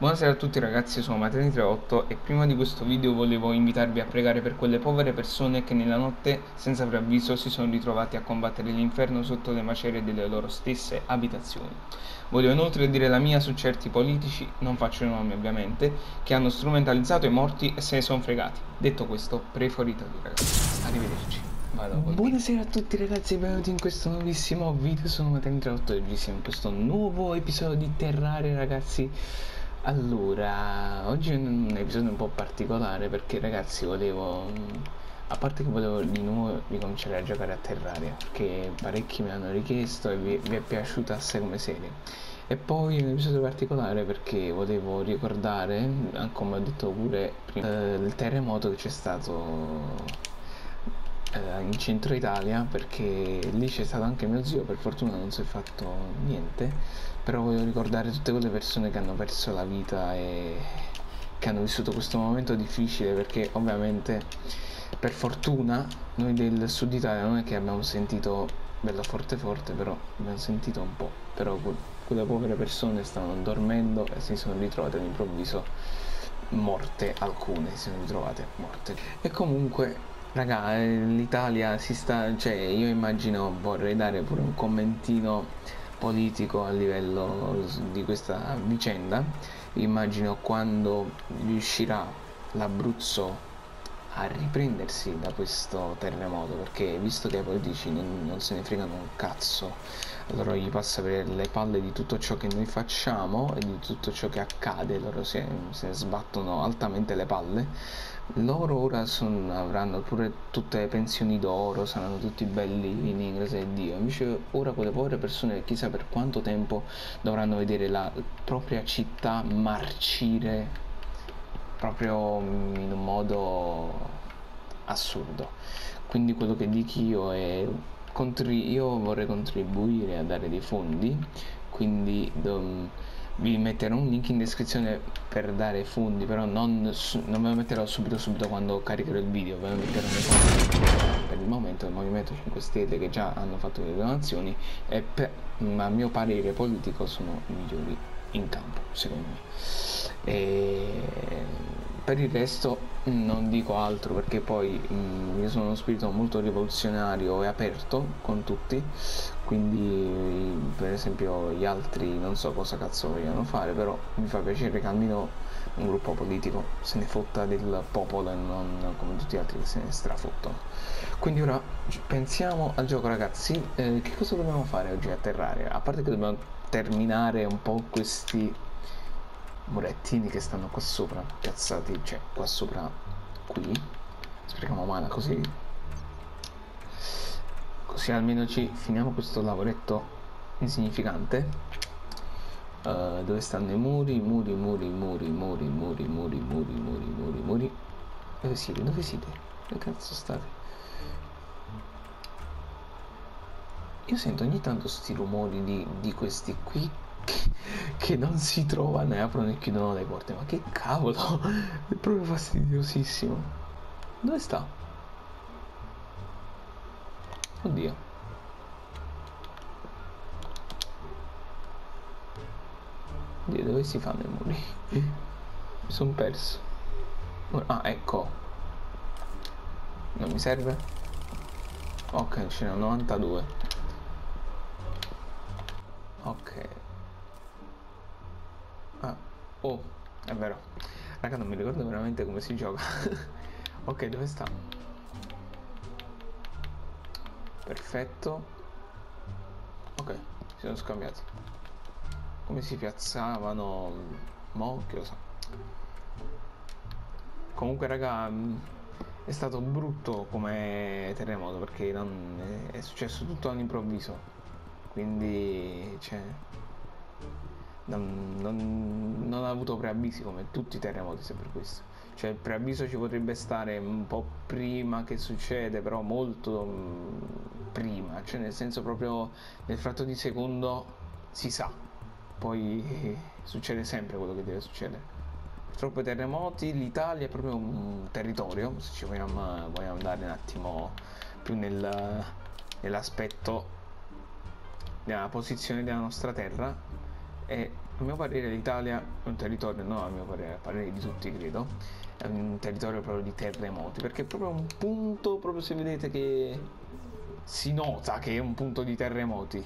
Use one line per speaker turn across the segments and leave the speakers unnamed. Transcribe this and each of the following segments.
Buonasera a tutti ragazzi, sono Mateni38 e prima di questo video volevo invitarvi a pregare per quelle povere persone che nella notte, senza preavviso, si sono ritrovati a combattere l'inferno sotto le macerie delle loro stesse abitazioni. Voglio inoltre dire la mia su certi politici, non faccio i nomi ovviamente, che hanno strumentalizzato i morti e se ne sono fregati. Detto questo, preferite ragazzi. Arrivederci. Buonasera a tutti ragazzi e benvenuti in questo nuovissimo video, sono Mateni38 e oggi siamo in questo nuovo episodio di Terraria ragazzi. Allora, oggi è un episodio un po' particolare perché ragazzi a parte che volevo di nuovo ricominciare a giocare a Terraria, perché parecchi mi hanno richiesto e vi è piaciuta assai come serie. E poi un episodio particolare perché volevo ricordare, come ho detto pure prima, il terremoto che c'è stato in centro Italia, perché lì c'è stato anche mio zio, per fortuna non si è fatto niente, però voglio ricordare tutte quelle persone che hanno perso la vita e che hanno vissuto questo momento difficile, perché ovviamente per fortuna noi del sud Italia non è che abbiamo sentito bello forte forte, però abbiamo sentito un po', però quelle povere persone stavano dormendo e si sono ritrovate all'improvviso morte, alcune si sono ritrovate morte. E comunque raga, l'Italia si sta, cioè io immagino, vorrei dare pure un commentino politico a livello di questa vicenda. Immagino quando riuscirà l'Abruzzo a riprendersi da questo terremoto, perché visto che i politici non se ne fregano un cazzo, allora gli passa per le palle di tutto ciò che noi facciamo e di tutto ciò che accade, loro se ne sbattono altamente le palle. Loro ora avranno pure tutte le pensioni d'oro, saranno tutti belli in inglese e Dio. Invece ora quelle povere persone chissà per quanto tempo dovranno vedere la propria città marcire proprio in un modo assurdo. Quindi quello che dico io è io vorrei contribuire a dare dei fondi, quindi vi metterò un link in descrizione per dare fondi, però non ve lo metterò subito quando caricherò il video, ve lo metterò nei commenti. Per il momento il Movimento 5 Stelle, che già hanno fatto le donazioni, e a mio parere politico sono i migliori in campo, secondo me. Per il resto non dico altro, perché poi io sono uno spirito molto rivoluzionario e aperto con tutti, quindi per esempio gli altri non so cosa cazzo vogliono fare, però mi fa piacere che almeno un gruppo politico se ne fotta del popolo e non come tutti gli altri che se ne strafottono. Quindi ora pensiamo al gioco ragazzi. Che cosa dobbiamo fare oggi a Terraria? A parte che dobbiamo terminare un po' questi murettini che stanno qua sopra, piazzati, cioè qua sopra, qui. Sprechiamo mana così almeno ci finiamo questo lavoretto insignificante. Dove stanno i muri? Dove siete? Dove cazzo state? Io sento ogni tanto sti rumori di questi qui che non si trovano e aprono e chiudono le porte. Ma che cavolo! È proprio fastidiosissimo. Dove sta? Oddio. Oddio, dove si fanno i muri? Mi sono perso. Ah, ecco. Non mi serve? Ok, ce ne ho 92. Ok. Ah, oh, è vero. Raga, non mi ricordo veramente come si gioca. Ok, dove sta? Perfetto. Ok, si sono scambiati. Come si piazzavano? Mo, che lo so. Comunque, raga, è stato brutto come terremoto perché è successo tutto all'improvviso. Quindi, cioè, non ha avuto preavvisi come tutti i terremoti, sempre questo. Cioè il preavviso ci potrebbe stare un po' prima che succede, però molto prima, cioè nel senso proprio nel fratto di secondo si sa, poi succede sempre quello che deve succedere. Troppi terremoti, l'Italia è proprio un territorio, se ci vogliamo andare un attimo più nell'aspetto della posizione della nostra terra, è A mio parere l'Italia è un territorio, no a mio parere, a parere di tutti credo, è un territorio proprio di terremoti, perché è proprio un punto, proprio se vedete che si nota che è un punto di terremoti.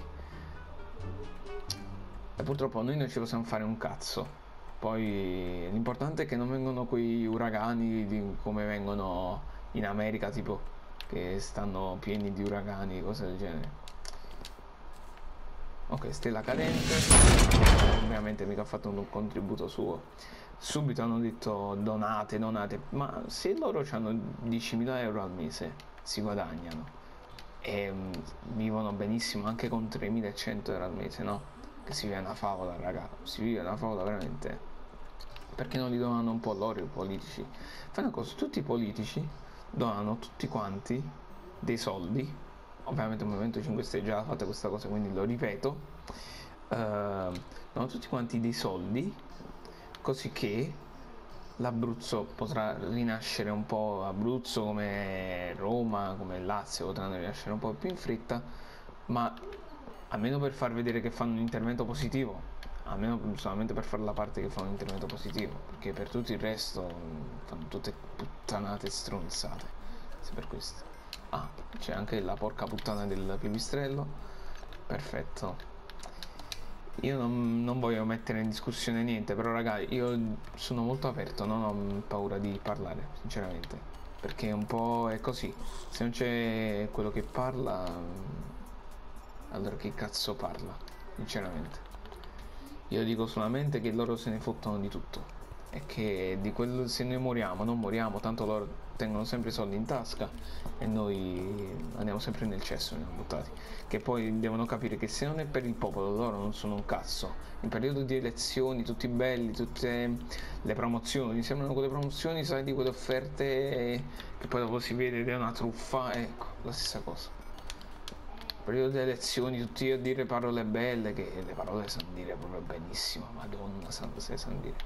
E purtroppo noi non ci possiamo fare un cazzo. Poi l'importante è che non vengono quei uragani come vengono in America, tipo, che stanno pieni di uragani, cose del genere. Ok, stella cadente. Ovviamente mica ha fatto un contributo suo. Subito hanno detto donate, ma se loro hanno 10.000 euro al mese si guadagnano e vivono benissimo anche con 3.100 euro al mese, no? Che si vive una favola, raga, si vive una favola veramente. Perché non li donano un po' loro i politici? Fai una cosa, tutti i politici donano tutti quanti dei soldi. Ovviamente il Movimento 5 Stelle già ha fatto questa cosa, quindi lo ripeto. Danno tutti quanti dei soldi, così che l'Abruzzo potrà rinascere un po', Abruzzo come Roma, come Lazio potranno rinascere un po' più in fretta, ma almeno per far vedere che fanno un intervento positivo, almeno solamente per fare la parte che fanno un intervento positivo, perché per tutto il resto fanno tutte puttanate stronzate, se per questo. Ah, c'è anche la porca puttana del pipistrello, perfetto. Io non voglio mettere in discussione niente, però raga, io sono molto aperto, non ho paura di parlare, sinceramente, perché un po' è così, se non c'è quello che parla, allora che cazzo parla, sinceramente. Io dico solamente che loro se ne fottono di tutto e che di quello, se noi moriamo, non moriamo, tanto loro tengono sempre i soldi in tasca e noi andiamo sempre nel cesso, andiamo buttati. Che poi devono capire che se non è per il popolo, loro non sono un cazzo. In periodo di elezioni, tutti belli, tutte le promozioni, sembrano quelle promozioni, sai, di quelle offerte che poi dopo si vede ed è una truffa, ecco, la stessa cosa. Periodo delle elezioni, tutti a dire parole belle, che le parole sanno dire proprio benissimo, madonna, se sanno dire.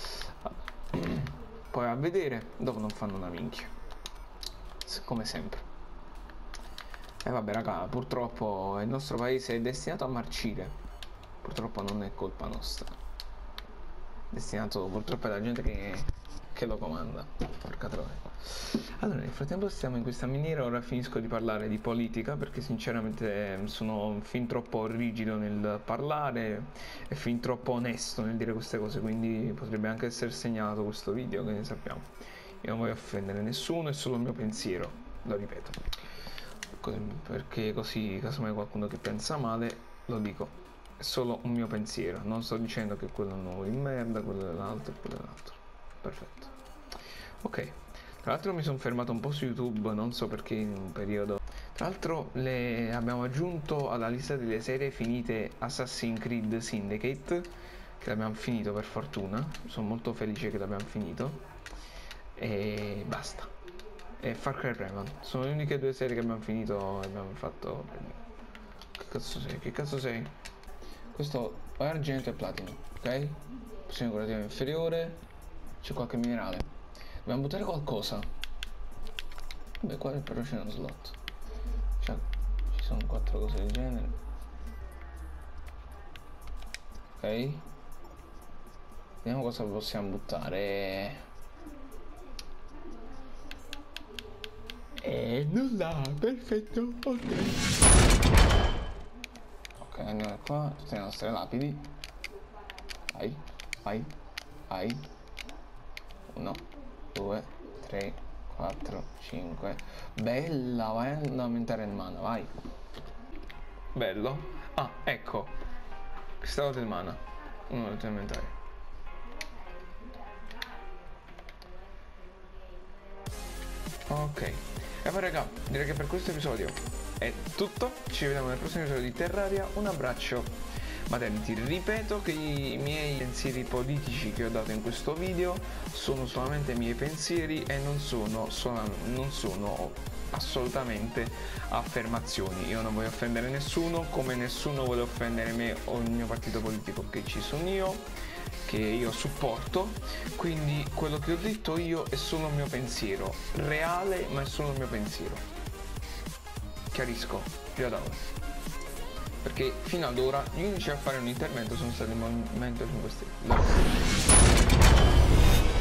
Poi a vedere, dopo non fanno una minchia, come sempre. E vabbè raga, purtroppo il nostro paese è destinato a marcire, purtroppo non è colpa nostra, destinato purtroppo alla gente che lo comanda, porca troia. Allora, nel frattempo stiamo in questa miniera, ora finisco di parlare di politica perché sinceramente sono fin troppo rigido nel parlare e fin troppo onesto nel dire queste cose, quindi potrebbe anche essere segnalato questo video, che ne sappiamo. Io non voglio offendere nessuno, è solo il mio pensiero, lo ripeto, perché così casomai qualcuno che pensa male, lo dico, è solo un mio pensiero, non sto dicendo che quello è un uomo di merda, quello dell'altro, quello dell'altro. Perfetto. Ok. Tra l'altro mi sono fermato un po' su YouTube, non so perché in un periodo. Tra l'altro abbiamo aggiunto alla lista delle serie finite Assassin's Creed Syndicate, che l'abbiamo finito per fortuna, sono molto felice che l'abbiamo finito. E basta. E Far Cry Primal, sono le uniche due serie che abbiamo finito e abbiamo fatto. Che cazzo sei? Che cazzo sei? Questo è argento e platino, ok? Posizione curativa inferiore, c'è qualche minerale. Dobbiamo buttare qualcosa. Beh, qua però c'è uno slot. Cioè, ci sono 4 cose del genere. Ok. Vediamo cosa possiamo buttare. E nulla, perfetto, ok. Ok, andiamo qua, tutte le nostre lapidi. Vai, vai, vai. 1, 2, 3, 4, 5. Bella, vai ad aumentare il mana, vai. Bello. Ah, ecco. Cristallo del mana. Uno da aumentare. Ok. E poi raga, direi che per questo episodio è tutto. Ci vediamo nel prossimo episodio di Terraria. Un abbraccio. Maternity, ripeto che i miei pensieri politici che ho dato in questo video sono solamente miei pensieri e non sono assolutamente affermazioni. Io non voglio offendere nessuno, come nessuno vuole offendere me o il mio partito politico che ci sono io, che io supporto. Quindi quello che ho detto io è solo il mio pensiero, reale, ma è solo il mio pensiero. Chiarisco, più da ora. perché fino ad ora gli unici a fare un intervento sono stati il Movimento 5 Stelle.